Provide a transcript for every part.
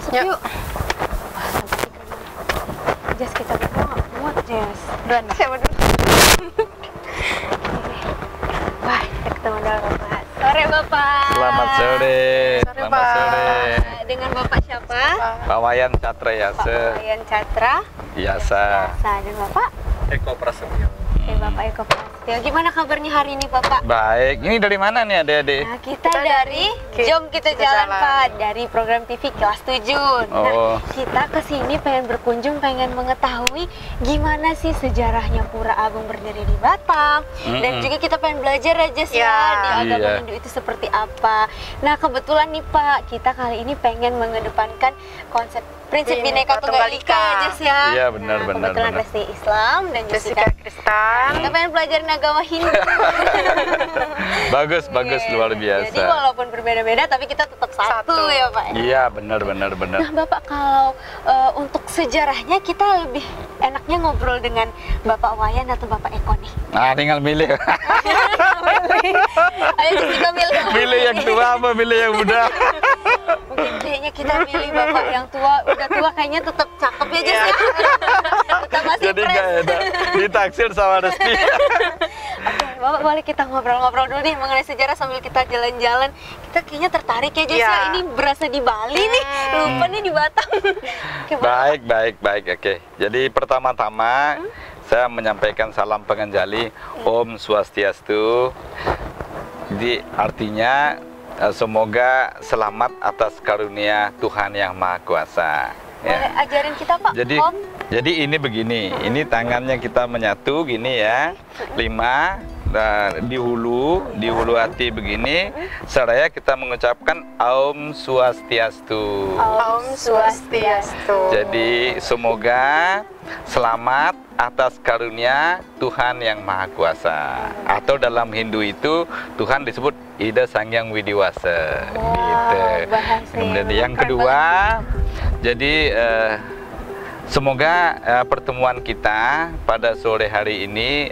masuk Yuk. yuk. Jess, kita berdua nggak muat, Jess. Duluan, siapa dulu? Wah, kita ketemu dengan Bapak. Sore, Bapak. Selamat sore. Sore, Selamat Pak. sore. Dengan Bapak siapa? Pak Wayan Catra Pak Yase. Wayan Catra. Biasa. Dan Bapak? Eko Prasetyo. Oke, Bapak Eko Prasetyo. Gimana kabarnya hari ini, Bapak? Baik. Ini dari mana nih adik-adik? Nah, kita dari Jom Kita Jalan, Pak, dari program TV Kelas 7. Oh. Nah, kita kesini pengen berkunjung, pengen mengetahui gimana sih sejarahnya Pura Agung berdiri di Batam. Dan juga kita pengen belajar aja sih Ya. di agama Iya. Hindu itu seperti apa. Nah, kebetulan nih Pak, kita kali ini pengen mengedepankan konsep prinsip Bhinneka Tunggal Ika aja sih ya. Iya, benar, Nah, benar, kebetulan benar. Resti Islam dan Jessica Jessica Kristan. kita pengen pelajarin agama Hindu. Bagus, bagus, Iya. luar Jadi biasa. walaupun berbeda-beda tapi kita tetap satu Satu. ya Pak. Iya, benar, benar, benar. Nah Bapak, kalau untuk sejarahnya kita lebih enaknya ngobrol dengan Bapak Wayan atau Bapak Eko nih? Nah, tinggal milih. Ayo kita milih. Milih yang tua apa milih yang muda? Mungkin kayaknya kita milih Bapak yang tua. Udah tua kayaknya tetap cakep ya Jess. Tetap masih Jadi fresh. nggak enak. Ditaksir sama Resti. Oke, Bapak boleh kita ngobrol-ngobrol dulu nih mengenai sejarah sambil kita jalan-jalan. Kita kayaknya tertarik ya Jess Ya. ya. Ini berasa di Bali nih. Lupa nih di Batam. Oke, Bapak. Baik, baik, baik. Oke. Jadi pertama-tama saya menyampaikan salam pengenjali Om Swastiastu. Jadi artinya semoga selamat atas karunia Tuhan yang Maha Kuasa. Boleh ajarin kita Pak, Jadi, Om? jadi ini begini, ini tangannya kita menyatu gini ya, 5. Nah, di hulu hati begini, seraya kita mengucapkan Om Swastiastu. Om Swastiastu. Jadi semoga selamat atas karunia Tuhan yang Maha Kuasa. Atau dalam Hindu itu Tuhan disebut Ida Sangyang Widiwasa. Gitu. bahasa Kemudian yang kedua, jadi semoga pertemuan kita pada sore hari ini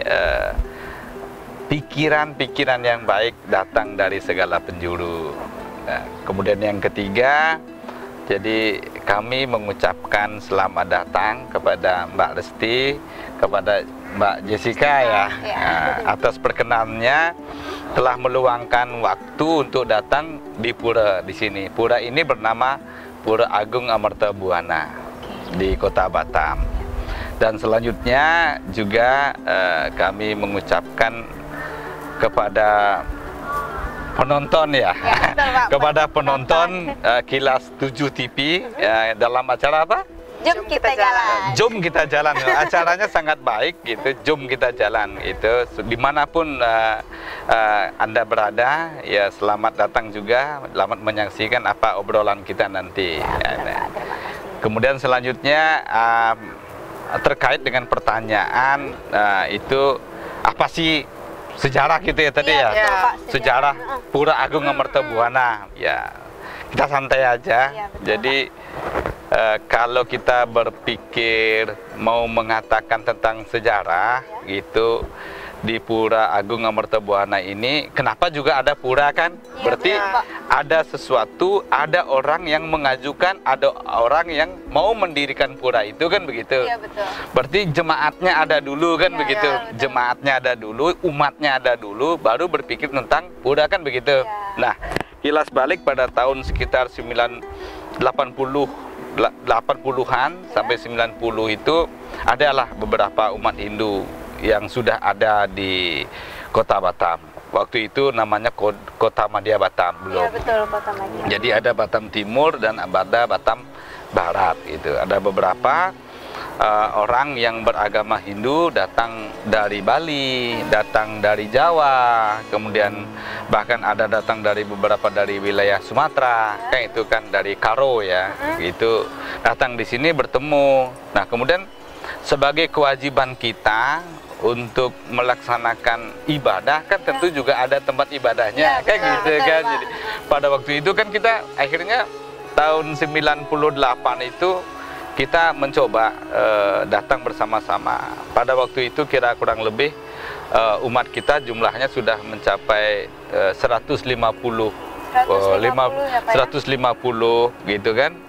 pikiran-pikiran yang baik datang dari segala penjuru. Nah, kemudian yang ketiga, jadi kami mengucapkan selamat datang kepada Mbak Resti, kepada Mbak Jessica ya, nah, atas perkenannya telah meluangkan waktu untuk datang di pura di sini. Pura ini bernama Pura Agung Amartabuana di Kota Batam. Dan selanjutnya juga kami mengucapkan kepada penonton ya, betul, Pak. kepada penonton Kilas 7 TV dalam acara apa? Jom kita jalan. Jom kita jalan. Acaranya sangat baik gitu. Jom kita jalan itu. Dimanapun Anda berada, ya selamat datang juga. Selamat menyaksikan apa obrolan kita nanti. Kemudian selanjutnya terkait dengan pertanyaan itu apa sih sejarah gitu ya tadi Iya, ya? betul, Pak. Sejarah Pura Agung Amartabuana. Ya, kita santai aja. Iya, betul, Jadi kalau kita berpikir mau mengatakan tentang sejarah gitu di Pura Agung Amartabuana ini, kenapa juga ada pura kan? Iya, Berarti betul, Pak. ada sesuatu, ada orang yang mengajukan, ada orang yang mau mendirikan pura itu kan begitu. Iya betul. Berarti jemaatnya ada dulu kan Iya, begitu. iya, betul. Jemaatnya ada dulu, umatnya ada dulu, baru berpikir tentang pura kan begitu. Iya. Nah, kilas balik pada tahun sekitar 80-an sampai 90 itu adalah beberapa umat Hindu yang sudah ada di Kota Batam. Waktu itu namanya Kota Madya Batam belum. Iya betul, Kota Madya. Jadi ada Batam Timur dan ada Batam Barat itu. Ada beberapa orang yang beragama Hindu datang dari Bali, datang dari Jawa, kemudian bahkan ada datang dari beberapa dari wilayah Sumatera, kan itu kan dari Karo ya, gitu. Datang di sini bertemu. Nah, kemudian sebagai kewajiban kita untuk melaksanakan ibadah kan tentu juga ada tempat ibadahnya, Ya, kayak betul, gitu betul, kan. Pak. Jadi pada waktu itu kan kita akhirnya tahun 98 itu kita mencoba datang bersama-sama. Pada waktu itu kira kurang lebih umat kita jumlahnya sudah mencapai 150 150 ya, Pak, ya? 150 gitu kan.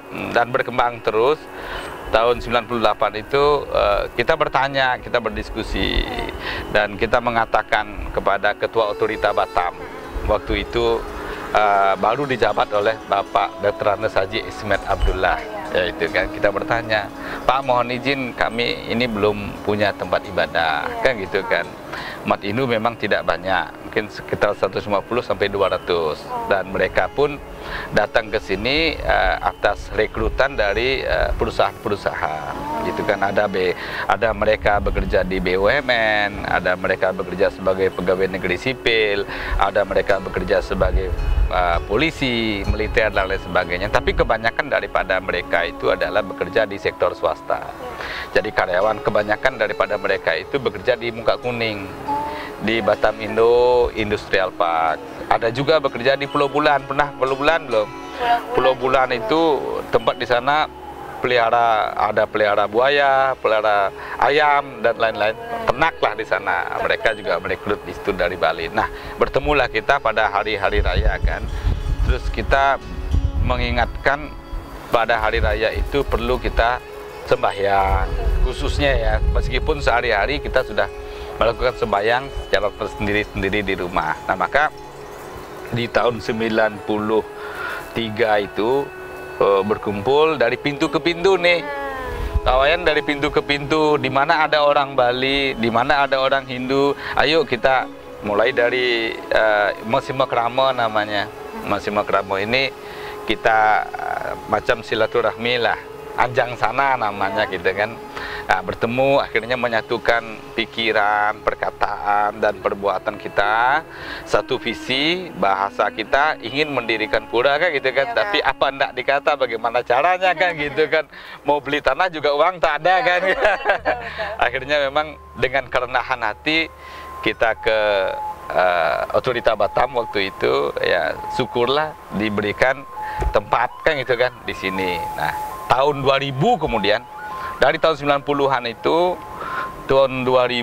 dan berkembang terus. Tahun 98 itu kita bertanya, kita berdiskusi, dan kita mengatakan kepada Ketua Otorita Batam waktu itu baru dijabat oleh Bapak Dr. Andes Haji Ismet Abdullah, yaitu kan kita bertanya, Pak mohon izin kami ini belum punya tempat ibadah, kan gitu kan. Umat Hindu memang tidak banyak, mungkin sekitar 150 sampai 200, dan mereka pun datang ke sini atas rekrutan dari perusahaan-perusahaan, gitu kan. Ada mereka bekerja di BUMN, ada mereka bekerja sebagai pegawai negeri sipil, ada mereka bekerja sebagai polisi, militer dan lain sebagainya. Tapi kebanyakan daripada mereka itu adalah bekerja di sektor swasta. Jadi karyawan kebanyakan daripada mereka itu bekerja di Muka Kuning, di Batam Indo Industrial Park. Ada juga bekerja di Pulau Bulan. Pernah Pulau Bulan belum? Pulau Bulan itu tempat di sana pelihara buaya, pelihara ayam dan lain-lain. Ternak lah di sana. Mereka juga merekrut di situ dari Bali. Nah, bertemulah kita pada hari-hari raya kan. Terus kita mengingatkan pada hari raya itu perlu kita sembahyang, khususnya ya, meskipun sehari-hari kita sudah melakukan sembahyang secara sendiri-sendiri di rumah. Nah, maka di tahun 93 itu berkumpul dari pintu ke pintu nih. Kawayan dari pintu ke pintu, di mana ada orang Bali, di mana ada orang Hindu. Ayo kita mulai dari Masimakrama namanya. Masimakrama ini kita macam silaturahmi lah. Anjang sana namanya gitu kan. Nah, bertemu akhirnya menyatukan pikiran, perkataan dan perbuatan kita, satu visi, bahasa kita ingin mendirikan pura kan gitu kan. Tapi apa ndak dikata bagaimana caranya kan gitu kan. Mau beli tanah juga uang tak ada kan. Akhirnya memang dengan kerenahan hati kita ke Otorita Batam waktu itu, ya syukurlah diberikan tempat kan gitu kan di sini. Nah, tahun 2000 kemudian, dari tahun 90-an itu, tahun 2000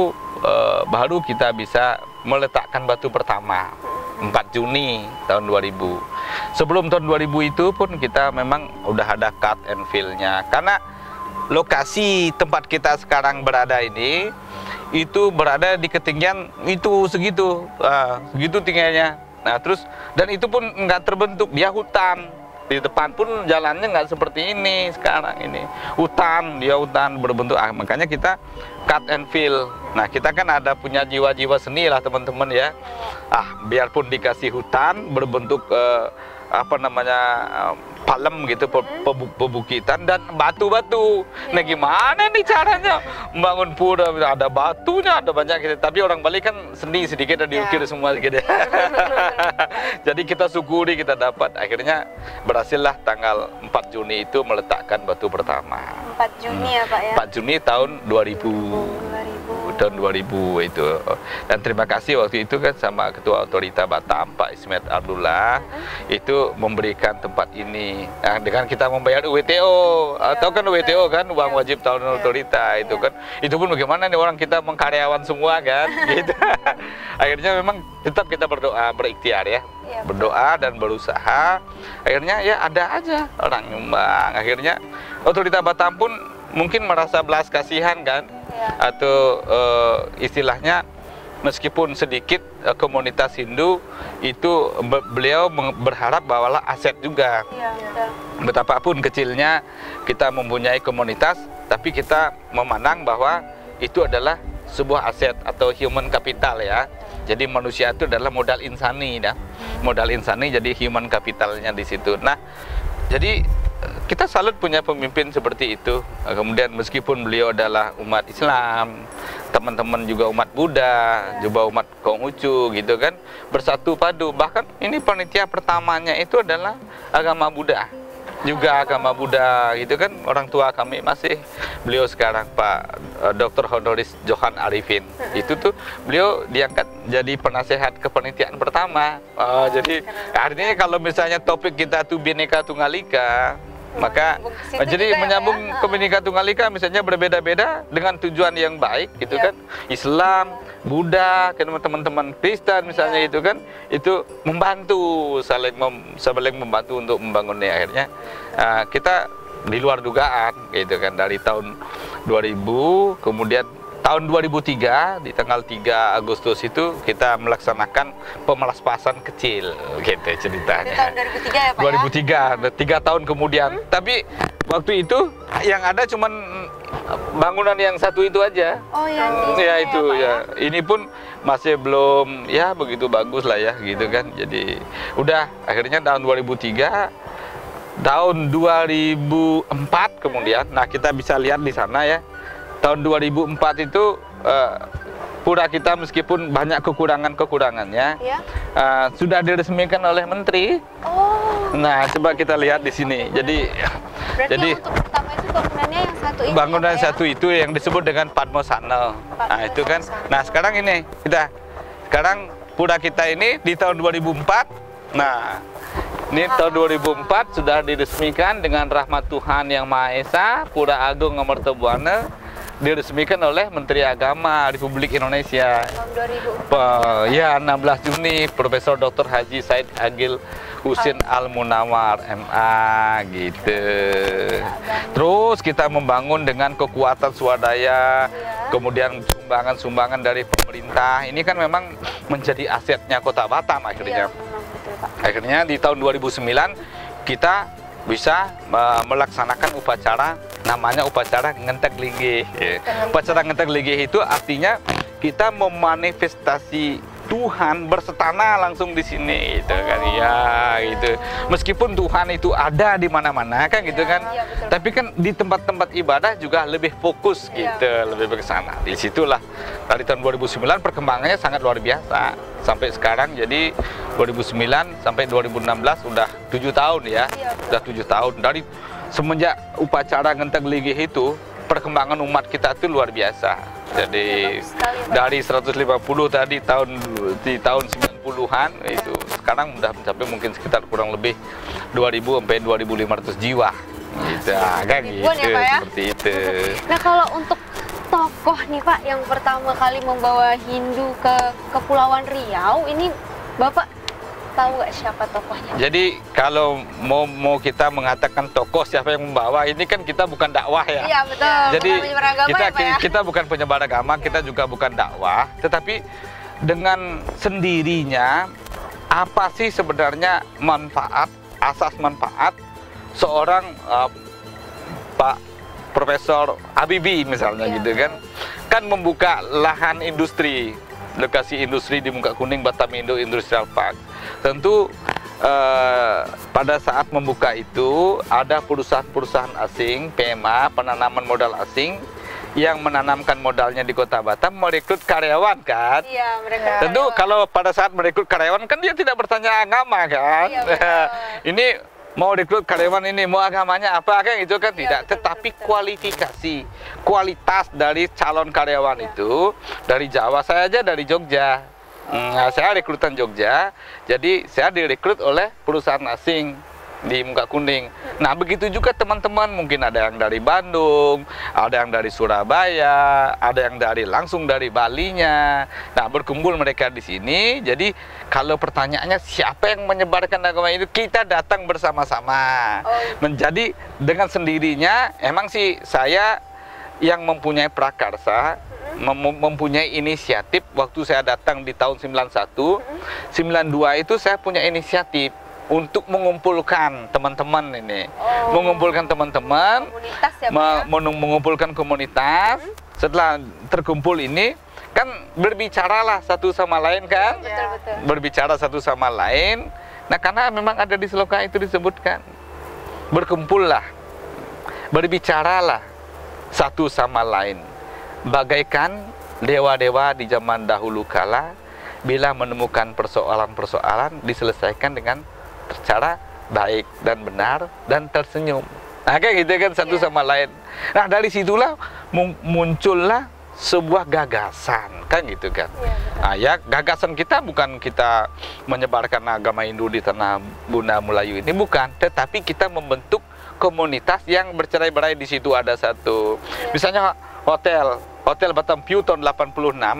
baru kita bisa meletakkan batu pertama, 4 Juni tahun 2000. Sebelum tahun 2000 itu pun kita memang udah ada cut and fill-nya, karena lokasi tempat kita sekarang berada ini, itu berada di ketinggian itu segitu tingginya. Nah terus, dan itu pun nggak terbentuk, dia hutan. Di depan pun jalannya nggak seperti ini sekarang ini. Hutan, dia hutan berbentuk. Makanya kita cut and fill. Nah kita kan ada punya jiwa-jiwa seni lah teman-teman ya. Biarpun dikasih hutan berbentuk palem gitu, pebukitan dan batu-batu. Nah gimana nih caranya membangun pura? Ada batunya, ada banyak gitu. Tapi orang Bali kan seni sedikit dan diukir semua gitu. Jadi kita syukuri kita dapat. Akhirnya berhasillah tanggal 4 Juni itu meletakkan batu pertama. 4 Juni ya Pak ya? 4 Juni tahun 2000. Tahun 2000 itu. Dan terima kasih waktu itu kan sama Ketua Otorita Batam Pak Ismet Abdullah itu memberikan tempat ini. Nah, dengan kita membayar UWTO, atau kan UWTO kan uang wajib tahun otorita itu kan. Itu pun bagaimana nih orang kita mengkaryawan semua kan gitu. Akhirnya memang tetap kita berdoa, berikhtiar ya. Berdoa dan berusaha. Akhirnya ya ada aja orang nyumbang. Akhirnya Otorita Batam pun mungkin merasa belas kasihan kan, atau istilahnya meskipun sedikit komunitas Hindu itu beliau berharap bawalah aset juga. Betapapun kecilnya kita mempunyai komunitas, tapi kita memandang bahwa itu adalah sebuah aset atau human capital ya. Jadi manusia itu adalah modal insani, modal insani, jadi human capitalnya di situ. Nah, jadi kita salut punya pemimpin seperti itu. Kemudian meskipun beliau adalah umat Islam, teman-teman juga umat Buddha, juga umat Konghucu gitu kan, bersatu padu. Bahkan ini panitia pertamanya itu adalah agama Buddha, juga agama Buddha gitu kan. Orang tua kami masih, beliau sekarang Pak Dr. Honoris Johan Arifin, itu tuh beliau diangkat jadi penasehat kepanitiaan pertama. Jadi artinya kalau misalnya topik kita tuh Bhinneka Tunggal Ika, maka jadi menyambung ke Bhinneka Tunggal Ika misalnya berbeda-beda dengan tujuan yang baik gitu kan. Islam Buddha, teman-teman Kristen misalnya itu kan, itu membantu, saling membantu untuk membangunnya. Akhirnya kita di luar dugaan gitu kan, dari tahun 2000, kemudian tahun 2003 di tanggal 3 Agustus itu kita melaksanakan pemelaspasan kecil gitu ceritanya. Di tahun 2003 ya Pak 2003, 3 tahun kemudian. Tapi waktu itu yang ada cuman bangunan yang satu itu aja. Oh, yang di ya sini itu ya, Pak, ya. Ini pun masih belum ya begitu bagus lah ya gitu kan. Jadi udah akhirnya tahun 2003, tahun 2004 kemudian. Nah, kita bisa lihat di sana ya. Tahun 2004 itu pura kita meskipun banyak kekurangannya Ya. sudah diresmikan oleh menteri. Oh. Nah, coba kita lihat di sini. Jadi Berarti yang untuk pertama itu bangunannya yang satu ini. bangunan ya, Pak, ya? satu itu yang disebut dengan Padmosana. Nah, itu kan. Nah, sekarang ini sekarang pura kita ini di tahun 2004. Nah, ini tahun 2004 sudah diresmikan dengan rahmat Tuhan Yang Maha Esa, Pura Agung Amartabuana diresmikan oleh Menteri Agama Republik Indonesia. Tahun 2004. Ya, 16 Juni, Profesor Dr. Haji Said Agil Husin Al-Munawar MA gitu. Terus kita membangun dengan kekuatan swadaya, kemudian sumbangan-sumbangan dari pemerintah. Ini kan memang menjadi asetnya Kota Batam akhirnya. Iya, memang betul, Pak. Akhirnya di tahun 2009 kita bisa melaksanakan upacara namanya upacara ngentek linggih. Upacara ngentek linggih itu artinya kita memanifestasi Tuhan bersetana langsung di sini gitu kan. Ya gitu. Meskipun Tuhan itu ada di mana-mana kan gitu kan. Iya, betul. Tapi kan di tempat-tempat ibadah juga lebih fokus gitu, lebih ke sana. Di situlah dari tahun 2009 perkembangannya sangat luar biasa. Sampai sekarang jadi 2009 sampai 2016 udah 7 tahun ya. Udah 7 tahun. Dari semenjak upacara ngentek linggih itu perkembangan umat kita itu luar biasa. Jadi dari 150 tadi di tahun 90-an itu sekarang udah mencapai mungkin sekitar kurang lebih 2000 sampai 2500 jiwa. Gitu. Kayak gitu Ya, Pak, ya? seperti itu. Nah, kalau untuk tokoh nih Pak yang pertama kali membawa Hindu ke Kepulauan Riau, ini Bapak tahu nggak siapa tokohnya? Jadi kalau mau kita mengatakan tokoh siapa yang membawa, ini kan kita bukan dakwah ya. Iya, betul. Jadi Bukan penyebar agama ya, Pak, ya? kita bukan penyebar agama, kita juga bukan dakwah, tetapi dengan sendirinya apa sih sebenarnya manfaat, asas manfaat seorang Pak Profesor Habibie misalnya gitu kan membuka lahan industri, lokasi industri di Muka Kuning Batam Indo Industrial Park. Tentu pada saat membuka itu ada perusahaan-perusahaan asing, PMA, penanaman modal asing yang menanamkan modalnya di Kota Batam, merekrut karyawan kan. Iya, mereka. Tentu kalau pada saat merekrut karyawan kan dia tidak bertanya agama kan. Iya, betul. Ini mau rekrut karyawan ini mau agamanya apa kan itu kan tidak, betul, tetapi betul. kualitas dari calon karyawan itu dari Jawa, saya aja dari Jogja. Nah, saya rekrutan Jogja, jadi saya direkrut oleh perusahaan asing di Muka Kuning. Nah, begitu juga teman-teman, mungkin ada yang dari Bandung, ada yang dari Surabaya, ada yang langsung dari Balinya. Nah, berkumpul mereka di sini. Jadi, kalau pertanyaannya siapa yang menyebarkan agama itu, kita datang bersama-sama. Menjadi dengan sendirinya, emang sih saya yang mempunyai prakarsa, mempunyai inisiatif. Waktu saya datang di tahun 91, 92 itu saya punya inisiatif untuk mengumpulkan teman-teman ini, mengumpulkan teman-teman, Komunitas ya, Pak, ya? mengumpulkan komunitas. Setelah terkumpul ini, kan berbicaralah satu sama lain kan, Betul-betul. berbicara satu sama lain. Nah, karena memang ada di sloka itu disebutkan, berkumpullah, berbicaralah satu sama lain, bagaikan dewa-dewa di zaman dahulu kala, bila menemukan persoalan-persoalan diselesaikan dengan cara baik dan benar dan tersenyum. Nah, kayak gitu kan satu sama lain. Nah, dari situlah muncullah sebuah gagasan kan gitu kan. Nah, ya gagasan kita bukan kita menyebarkan agama Hindu di tanah Bunda Melayu ini, bukan, tetapi kita membentuk komunitas yang bercerai-berai. Di situ ada satu, misalnya hotel Batam View tahun 86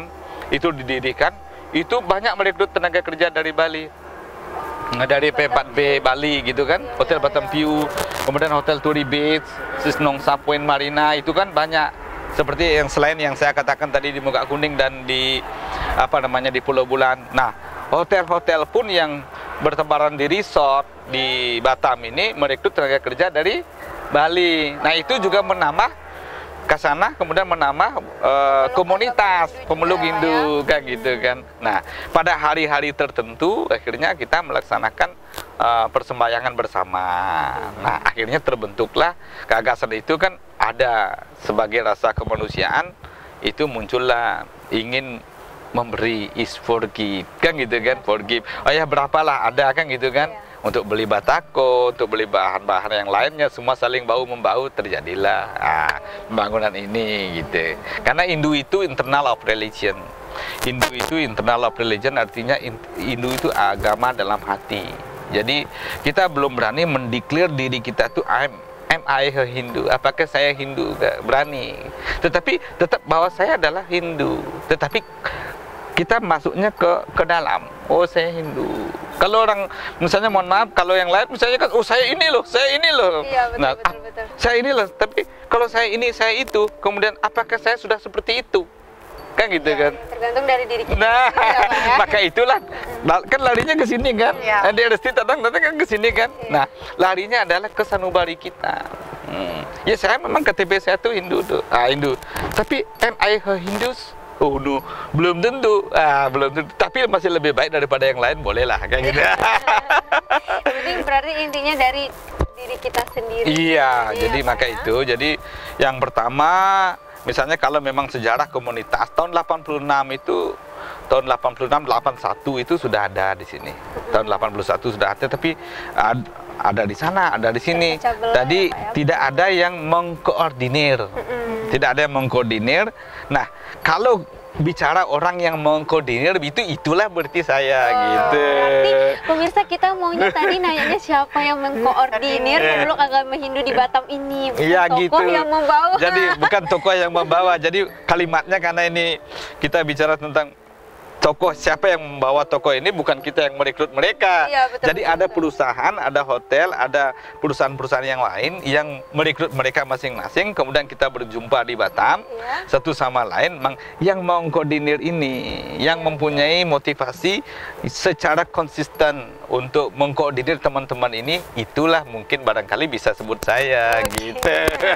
itu didirikan, itu banyak merekrut tenaga kerja dari Bali. Dari P4B Bali gitu kan, Hotel Batam View, kemudian Hotel Turi Beach, Sisnong Point Marina, itu kan banyak. Seperti yang selain yang saya katakan tadi di Muka Kuning dan di di Pulau Bulan. Nah, hotel-hotel pun yang bertebaran di resort di Batam ini merekrut tenaga kerja dari Bali. Nah, itu juga menambah ke sana, kemudian menambah komunitas pemeluk Hindu kayak gitu kan. Nah, pada hari-hari tertentu akhirnya kita melaksanakan persembahyangan bersama. Nah, akhirnya terbentuklah gagasan itu kan, ada sebagai rasa kemanusiaan, itu muncullah ingin memberi is forgive kan gitu kan, forgive. Oh ya, berapalah ada kan gitu kan. Untuk beli batako, untuk beli bahan-bahan yang lainnya, semua saling bahu-membahu, terjadilah pembangunan ini gitu. Karena Hindu itu internal of religion. Hindu itu internal of religion artinya Hindu itu agama dalam hati. Jadi kita belum berani mendeklar diri kita tuh am I a Hindu? Apakah saya Hindu? Gak berani. Tetapi tetap bahwa saya adalah Hindu. Tetapi kita masuknya ke dalam. Oh, saya Hindu. Kalau orang misalnya, mohon maaf, kalau yang lain misalnya kan, oh saya ini loh, saya ini loh. Iya, betul, nah, betul. saya ini loh. Tapi kalau saya ini, saya itu, kemudian apakah saya sudah seperti itu? Kan gitu kan? Tergantung dari diri kita. Nah, ya, maka itulah kan larinya ke sini kan? Iya. Dia resti datang kan ke sini kan? Nah, larinya adalah ke sanubari kita. Ya, saya memang KTP saya tuh Hindu tuh. Hindu. Tapi am I a Hindus? Oh, no. Belum tentu. Belum tentu. Tapi masih lebih baik daripada yang lain, bolehlah kayak gitu. Jadi berarti intinya dari diri kita sendiri. Iya, jadi maka ya? itu. Jadi yang pertama, misalnya kalau memang sejarah komunitas tahun 86 itu, tahun 86, 81 itu sudah ada di sini. Tahun 81 sudah ada, tapi ada di sana, ada di sini. Tadi tidak ada yang mengkoordinir. Tidak ada yang mengkoordinir. Nah, kalau bicara orang yang mengkoordinir itulah berarti saya gitu. Berarti pemirsa, kita maunya tadi nanyanya siapa yang mengkoordinir pemeluk agama Hindu di Batam ini, bukan iya, tokoh gitu. yang membawa. Jadi bukan tokoh yang membawa. Jadi kalimatnya, karena ini kita bicara tentang tokoh, siapa yang membawa tokoh ini, bukan kita yang merekrut mereka. Iya, betul, jadi betul, ada betul. perusahaan, ada hotel, ada perusahaan-perusahaan yang lain yang merekrut mereka masing-masing, kemudian kita berjumpa di Batam, satu sama lain, yang mengkoordinir ini, yang mempunyai motivasi secara konsisten untuk mengkoordinir teman-teman ini, itulah mungkin barangkali bisa sebut saya gitu.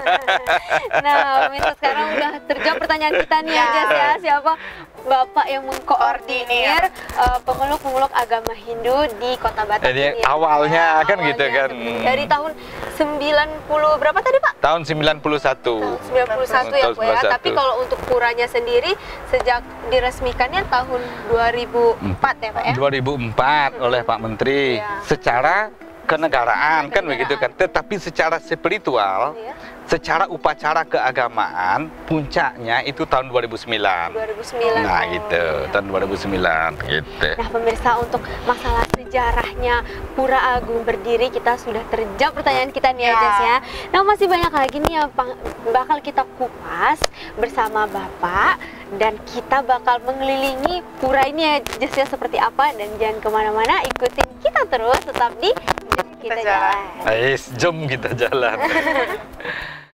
Nah, pemirsa, sekarang udah terjawab pertanyaan kita nih ya, Jas, ya. Siapa Bapak yang mengkoordinir pemeluk-pemeluk agama Hindu di Kota Batam Jadi ini. awalnya kan gitu kan. Dari tahun 90 berapa tadi, Pak? Tahun 91. 91 ya, Bu ya. 91. Tapi kalau untuk puranya sendiri sejak diresmikannya tahun 2004 ya, Pak ya? 2004 oleh Pak Menteri. Iya. Secara kenegaraan kan begitu kan. Tetapi secara spiritual, Iya. secara upacara keagamaan, puncaknya itu tahun 2009. 2009. Nah, gitu. Tahun 2009 gitu. Nah, pemirsa, untuk masalah sejarahnya Pura Agung berdiri, kita sudah terjawab pertanyaan kita nih ya, Jas ya. Nah, masih banyak lagi nih yang bakal kita kupas bersama Bapak, dan kita bakal mengelilingi pura ini ya, Jas ya, seperti apa. Dan jangan kemana-mana, ikutin kita terus, tetap di Jom Kita Jalan. Jom kita jalan.